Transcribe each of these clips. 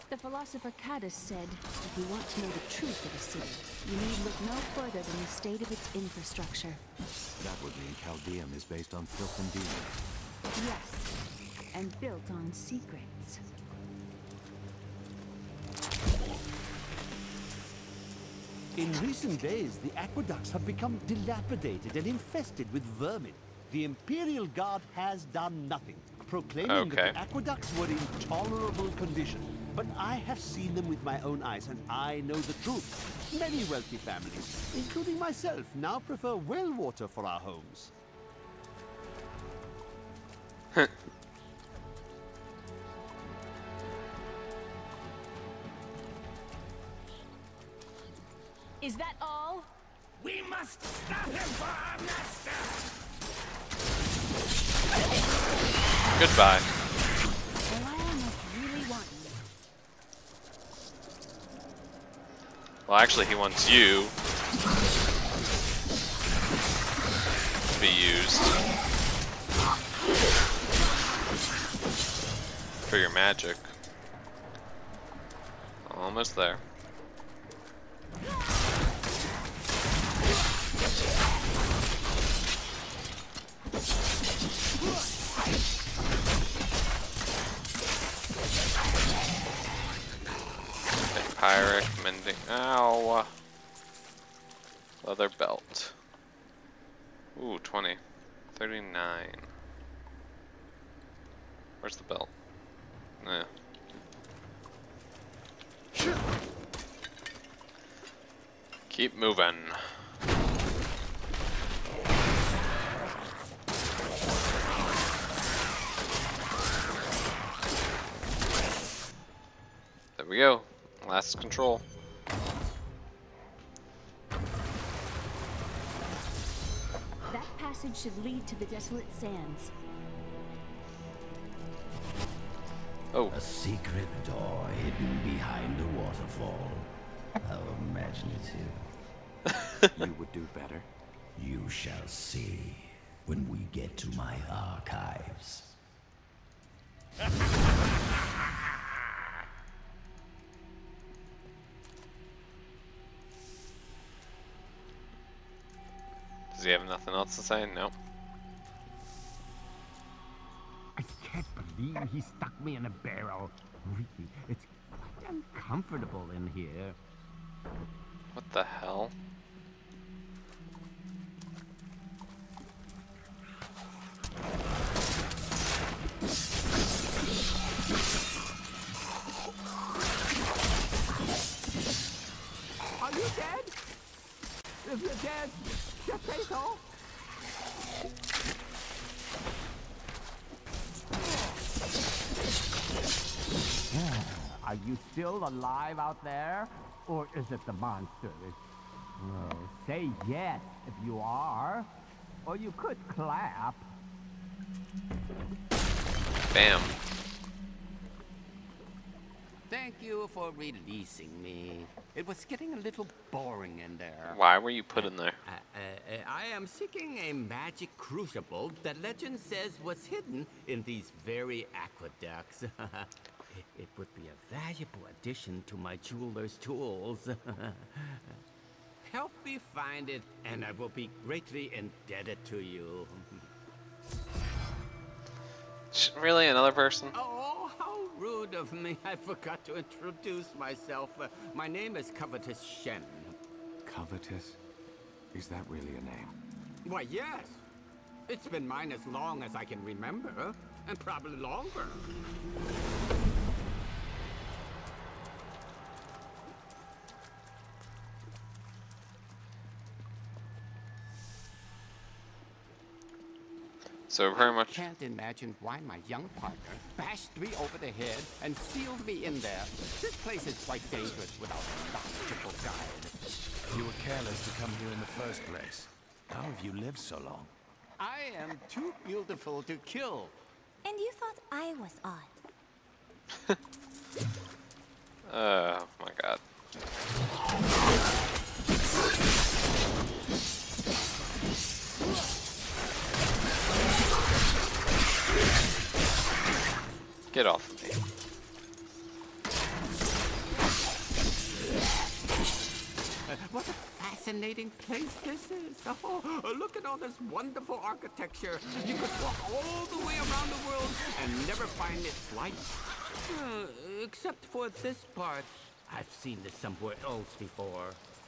The philosopher Cadus said, if you want to know the truth of a city, you need look no further than the state of its infrastructure. That would mean Chaldeum is based on filth and demons. Yes, and built on secrets. In recent days, the aqueducts have become dilapidated and infested with vermin. The Imperial Guard has done nothing, proclaiming that the aqueducts were in tolerable condition. But I have seen them with my own eyes, and I know the truth. Many wealthy families, including myself, now prefer well water for our homes. Is that all? We must stop him for our master! Goodbye. Orion must really want you. Well, actually, he wants you to be used for your magic. Almost there. Pyric, mending. Ow! Leather belt. Ooh, 20. 39. Where's the belt? Nah. Keep moving. There we go. Last control. That passage should lead to the Desolate Sands. Oh. A secret door hidden behind a waterfall. How imaginative. You would do better. You shall see when we get to my archives. Does he have nothing else to say? No. I can't believe he stuck me in a barrel. Really, it's quite uncomfortable in here. What the hell? Are you dead? If you're dead, just say so. Are you still alive out there? Or is it the monsters? Oh, say yes if you are. Or you could clap. Bam. Thank you for releasing me. It was getting a little boring in there. Why were you put in there? I am seeking a magic crucible that legend says was hidden in these very aqueducts. It would be a valuable addition to my jeweler's tools. Help me find it, and I will be greatly indebted to you. Really, another person? Oh, how rude of me. I forgot to introduce myself. My name is Covetous Shen. Covetous? Is that really a name? Why, yes. It's been mine as long as I can remember, and probably longer. So very much. I can't imagine why my young partner bashed me over the head and sealed me in there. This place is quite dangerous without a knowledgeable guide. You were careless to come here in the first place. How have you lived so long? I am too beautiful to kill. And you thought I was odd. Oh my god. Get off of me. What a fascinating place this is. Oh, look at all this wonderful architecture. You could walk all the way around the world and never find its like. Except for this part. I've seen this somewhere else before.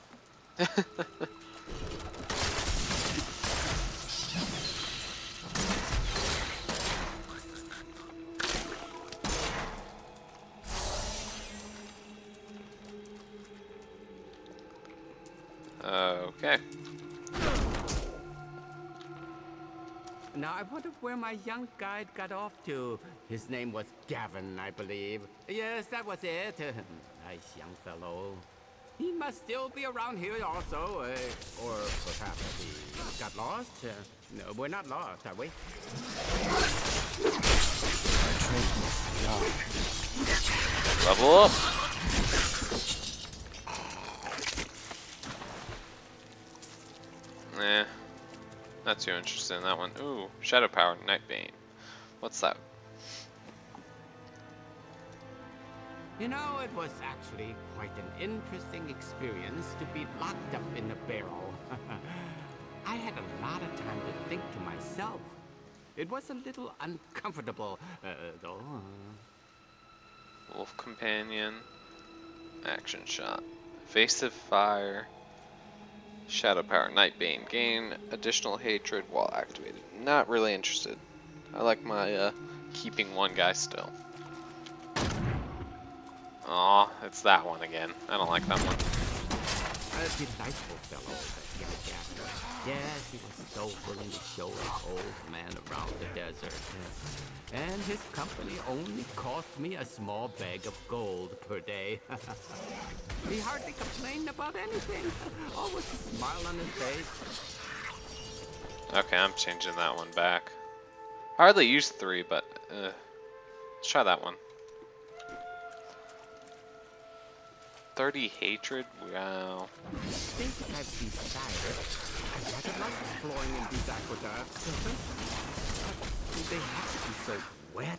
Okay. Now I wonder where my young guide got off to. His name was Gavin, I believe. Yes, that was it. Nice young fellow. He must still be around here also, or perhaps he got lost. No, we're not lost, are we? Level up. Nah, not too interested in that one. Ooh, Shadow Power, Nightbane. What's that? You know, it was actually quite an interesting experience to be locked up in a barrel. I had a lot of time to think to myself. It was a little uncomfortable, though. Wolf Companion, Action Shot, Evasive Fire, Shadow Power, Nightbane. Gain additional hatred while activated. Not really interested. I like my keeping one guy still. Aw, it's that one again. I don't like that one. A delightful fellow, Gavin. Yes, he was so willing to show his old man around the desert. And his company only cost me a small bag of gold per day. He hardly complained about anything. Always a smile on his face. Okay, I'm changing that one back. Hardly used 3, but let's try that one. 30 hatred? Wow. I think I've decided I rather like exploring in these aqueducts. But they have to be so wet.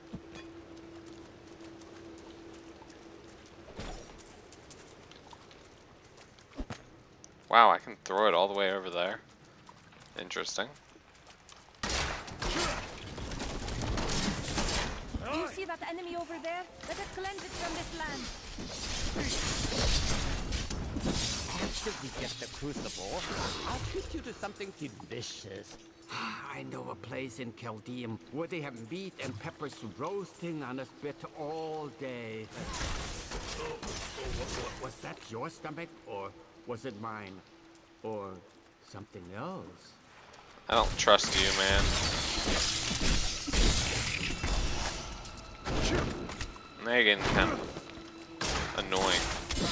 Wow, I can throw it all the way over there. Interesting. Do you see that enemy over there? Let us cleanse it from this land. After we get the crucible, I'll treat you to something delicious. I know a place in Chaldeum where they have meat and peppers roasting on a spit all day. Was that your stomach, or was it mine, or something else? I don't trust you, man. Now you're getting kind of annoying.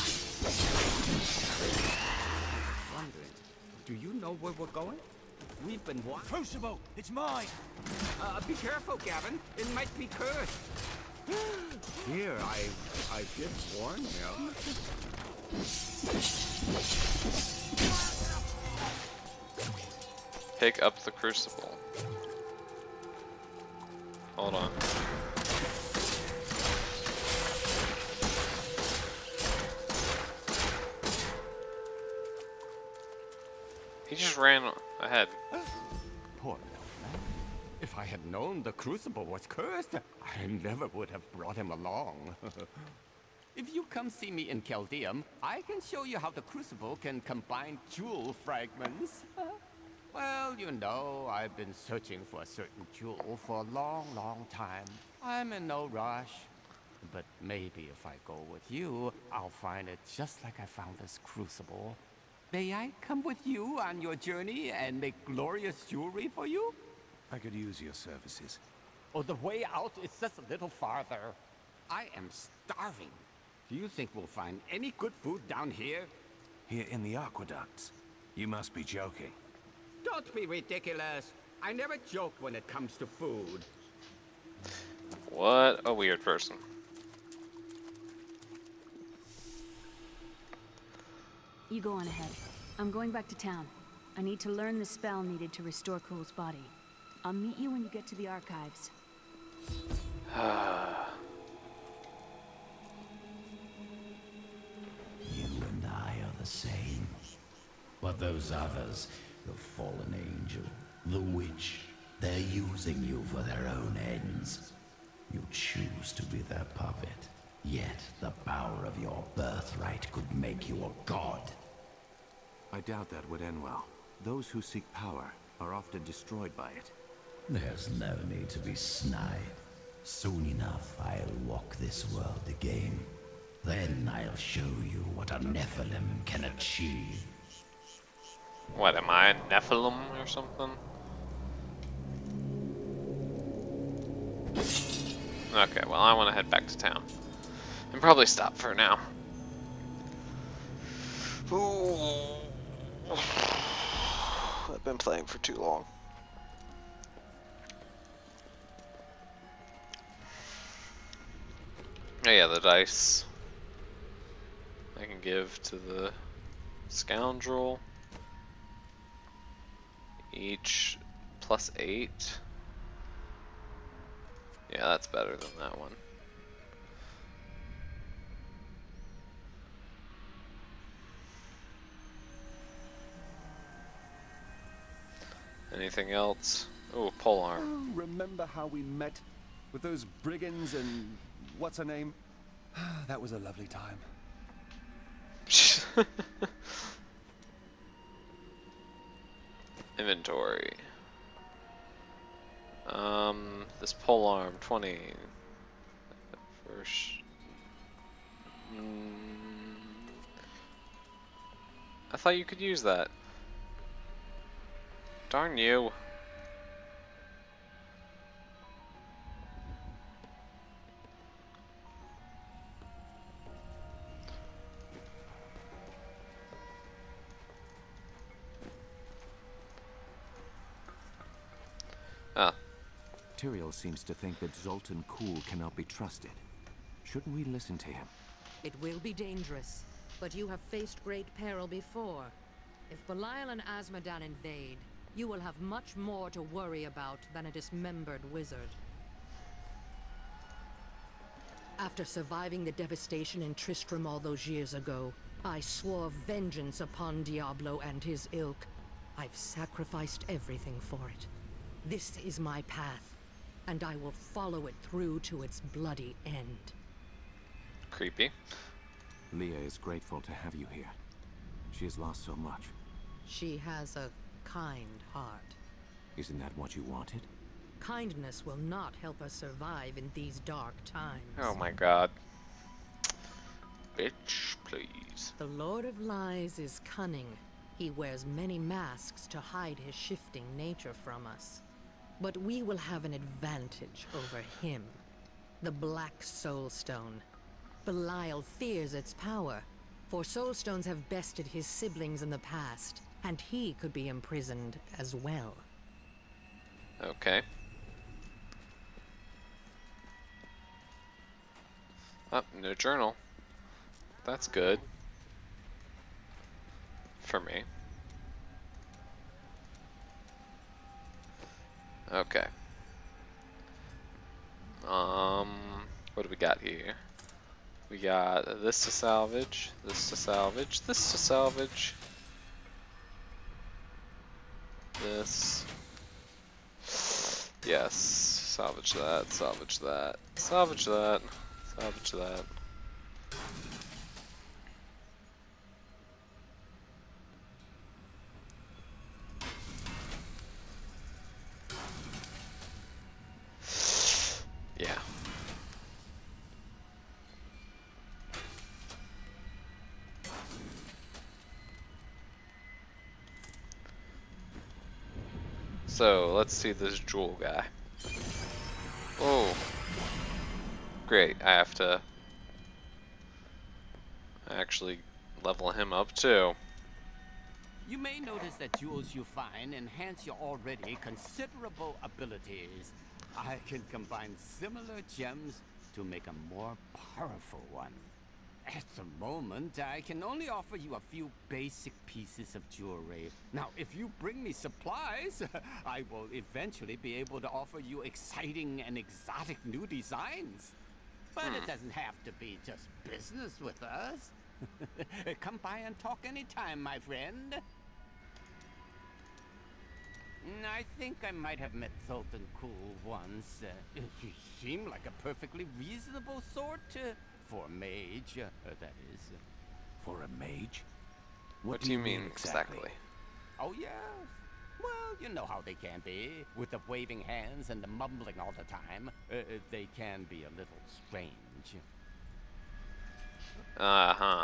Wondering, do you know where we're going? We've been watching. Crucible, it's mine. Be careful, Gavin. It might be cursed. Here, I did warn you. Pick up the crucible. Hold on. He just ran ahead. Poor little man. If I had known the crucible was cursed, I never would have brought him along. If you come see me in Chaldeum, I can show you how the crucible can combine jewel fragments. Well, you know, I've been searching for a certain jewel for a long, long time. I'm in no rush. But maybe if I go with you, I'll find it just like I found this crucible. May I come with you on your journey and make glorious jewelry for you? I could use your services. Oh, the way out is just a little farther. I am starving. Do you think we'll find any good food down here? Here in the aqueducts? You must be joking. Don't be ridiculous. I never joke when it comes to food. What a weird person. You go on ahead. I'm going back to town. I need to learn the spell needed to restore Cole's body. I'll meet you when you get to the archives. You and I are the same. But those others, the fallen angel, the witch, they're using you for their own ends. You choose to be their puppet, yet the power of your birthright could make you a god. I doubt that would end well. Those who seek power are often destroyed by it. There's no need to be snide. Soon enough, I'll walk this world again. Then I'll show you what a Nephilim can achieve. What, am I a Nephilim or something? Okay, well I want to head back to town. And probably stop for now. Ooh. I've been playing for too long. Oh yeah, the dice I can give to the scoundrel. Each +8. Yeah, that's better than that one. Anything else? Oh, polearm. Oh, remember how we met with those brigands and what's her name? That was a lovely time. Inventory. This polearm 20. First. I thought you could use that. Darn you. Ah. Tyrael seems to think that Zoltan Kulle cannot be trusted. Shouldn't we listen to him? It will be dangerous, but you have faced great peril before. If Belial and Azmodan invade, you will have much more to worry about than a dismembered wizard. After surviving the devastation in Tristram all those years ago, I swore vengeance upon Diablo and his ilk. I've sacrificed everything for it. This is my path, and I will follow it through to its bloody end. Creepy. Leah is grateful to have you here. She has lost so much. She has a kind heart. Isn't that what you wanted? Kindness will not help us survive in these dark times. Oh my god. Bitch, please. The Lord of Lies is cunning. He wears many masks to hide his shifting nature from us. But we will have an advantage over him. The Black Soulstone. Belial fears its power, for Soulstones have bested his siblings in the past, and he could be imprisoned as well. Okay. Oh, no journal. That's good. For me. Okay. What do we got here? We got this to salvage, this to salvage, this to salvage. This. Yes. Salvage that, salvage that, salvage that, salvage that. Yeah. So, let's see this jewel guy. Oh. Great, I have to actually level him up too. You may notice that jewels you find enhance your already considerable abilities. I can combine similar gems to make a more powerful one. At the moment, I can only offer you a few basic pieces of jewelry. Now, if you bring me supplies, I will eventually be able to offer you exciting and exotic new designs. But it doesn't have to be just business with us. Come by and talk anytime, my friend. I think I might have met Sultan Kul once. He seemed like a perfectly reasonable sort for a mage, that is. For a mage? What do you mean exactly? Oh, yes. Well, you know how they can be. With the waving hands and the mumbling all the time. They can be a little strange. Uh-huh.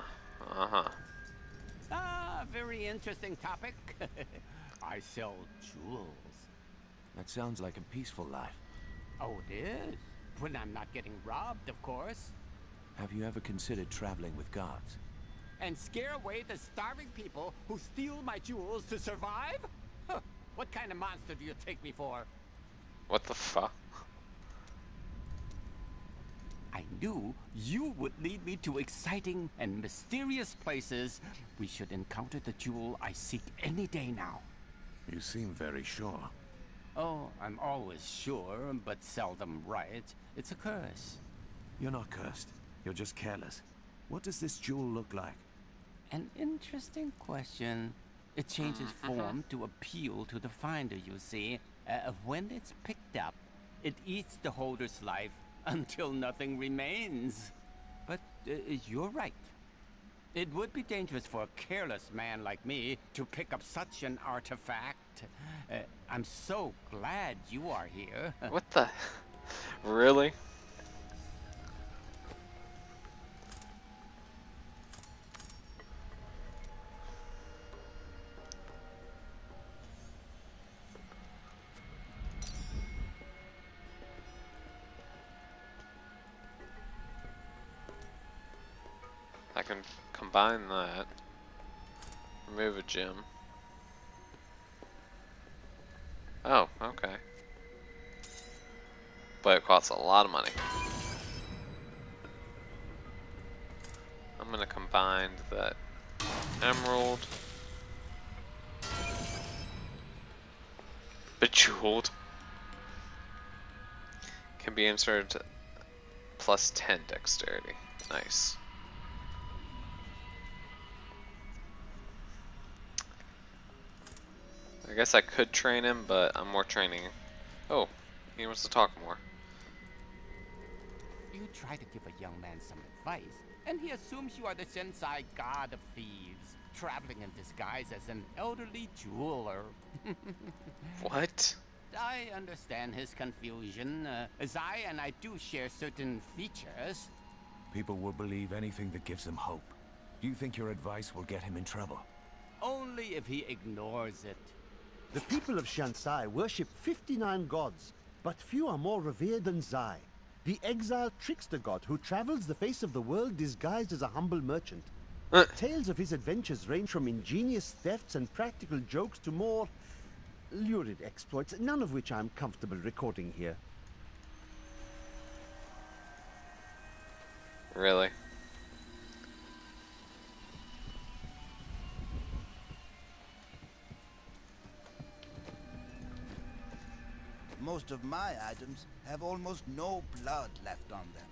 Ah, very interesting topic. I sell jewels. That sounds like a peaceful life. Oh, it is? When I'm not getting robbed, of course. Have you ever considered traveling with guards? And scare away the starving people who steal my jewels to survive? Huh. What kind of monster do you take me for? What the fuck? I knew you would lead me to exciting and mysterious places. We should encounter the jewel I seek any day now. You seem very sure. Oh, I'm always sure, but seldom right. It's a curse. You're not cursed. You're just careless. What does this jewel look like? An interesting question. It changes form to appeal to the finder, you see. When it's picked up, it eats the holder's life until nothing remains. But you're right. It would be dangerous for a careless man like me to pick up such an artifact. I'm so glad you are here. What the? Really? I can combine that. Remove a gem. Oh, okay. But it costs a lot of money. I'm gonna combine that emerald. Bejeweled. Can be inserted plus 10 dexterity. Nice. I guess I could train him, but I'm more training. Oh, he wants to talk more. You try to give a young man some advice, and he assumes you are the Sensei god of thieves, traveling in disguise as an elderly jeweler. What? I understand his confusion, as I do share certain features. People will believe anything that gives them hope. Do you think your advice will get him in trouble? Only if he ignores it. The people of Shansai worship 59 gods, but few are more revered than Zai, the exiled trickster god who travels the face of the world disguised as a humble merchant. Tales of his adventures range from ingenious thefts and practical jokes to more lurid exploits, none of which I'm comfortable recording here. Really? Most of my items have almost no blood left on them.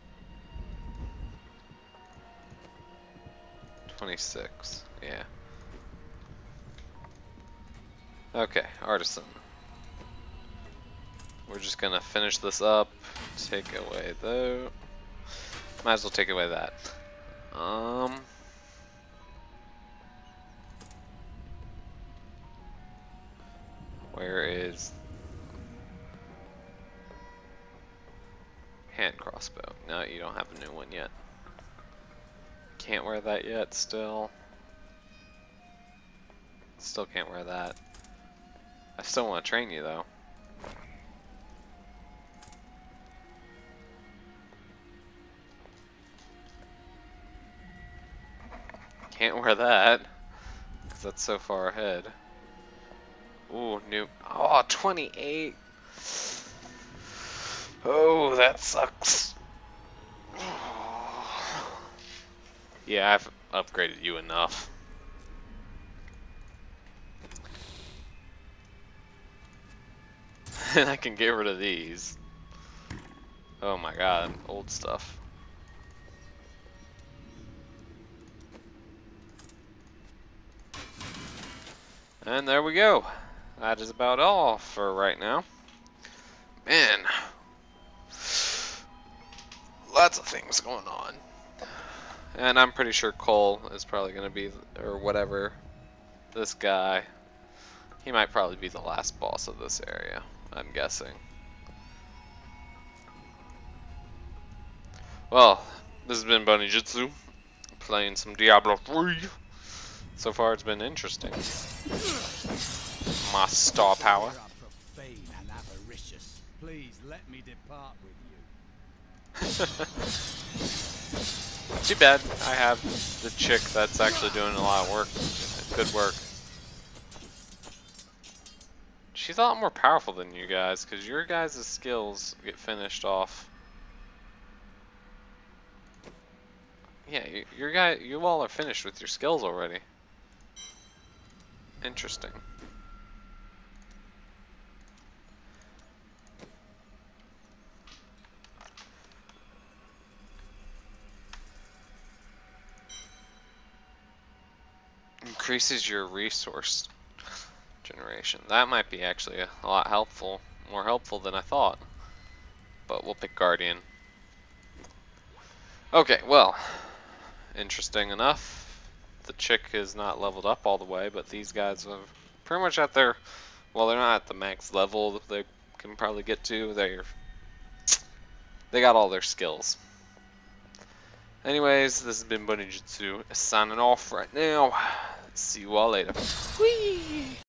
26, yeah. Okay, artisan. We're just gonna finish this up. Take away though. Might as well take away that. Where is hand crossbow? No, you don't have a new one yet. Can't wear that yet, still. Still can't wear that. I still want to train you though. Can't wear that, because that's so far ahead. Ooh, new. Oh, 28. Oh, that sucks. Yeah, I've upgraded you enough. And I can get rid of these. Oh my god, old stuff. And there we go. that is about all for right now. Man, lots of things going on. And I'm pretty sure Cole is probably going to be, or whatever, this guy. He might probably be the last boss of this area, I'm guessing. Well, this has been Bunny Jitsu, playing some Diablo 3. So far it's been interesting. My star power. Profane and avaricious. Please let me depart with you. Too bad I have the chick that's actually doing a lot of work. Good work. She's a lot more powerful than you guys, because your guys' skills get finished off. Yeah, you all are finished with your skills already. Interesting. Increases your resource generation. That might be actually a lot helpful, more helpful than I thought. But we'll pick Guardian. Okay, well, interesting enough. The chick is not leveled up all the way, but these guys are pretty much at their, well, they're not at the max level that they can probably get to. They got all their skills. Anyways, this has been Bunny Jitsu signing off right now. See you all later. Whee!